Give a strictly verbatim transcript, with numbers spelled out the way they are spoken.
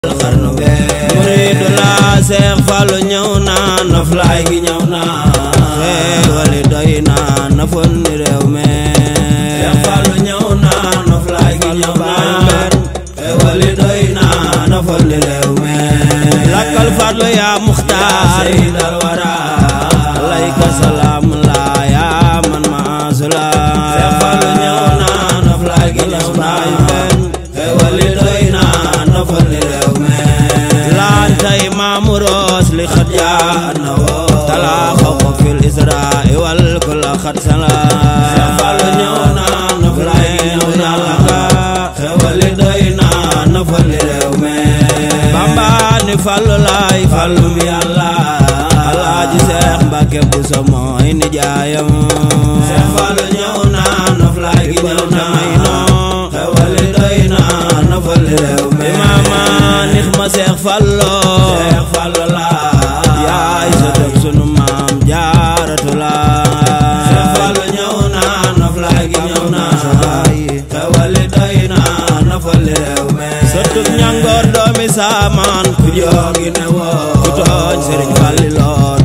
muridu la Seex Fallu ñëw na noflaay gi ñëw na xéewali doy na na fon ni réew mi Seex Fallu ñëw na noflaay gi ñëw na xéewali doy na na fon ni réew mi lakkal fadlu yaa muxtaar sayyidal wara alayka salaam la yaa man maasula Seex Fallu ñëw na noflaay gi ñëw na xéewali doy na na fon ni réew mi laantay maamu roos li xat yaa na woo talaa xawqa fil isra'i wal kulla xat sala Seex Fallu ñëw na noflaay gi ñëw na xéewali doy na na fon ni réew mi Bamba ni Fallu laay Fallu mi Yàlla Alaaji Seex Mbàkke bu sa mooy ni jaayam Seex Fallu ñëw na noflaay gi ñëw na xéewali doy na na fon ni réew mi maama nix ma Seex Fallu Seex Fallu la yaay sa dëkk sunu maam jaaratu la Seex Fallu ñëw na noflaay gi ñëw na xéewali doy na na fon ni réew mi sëtub ñangoor doomi saamaan ku joogi ne woo ku tooñ Sëriñ Fallilu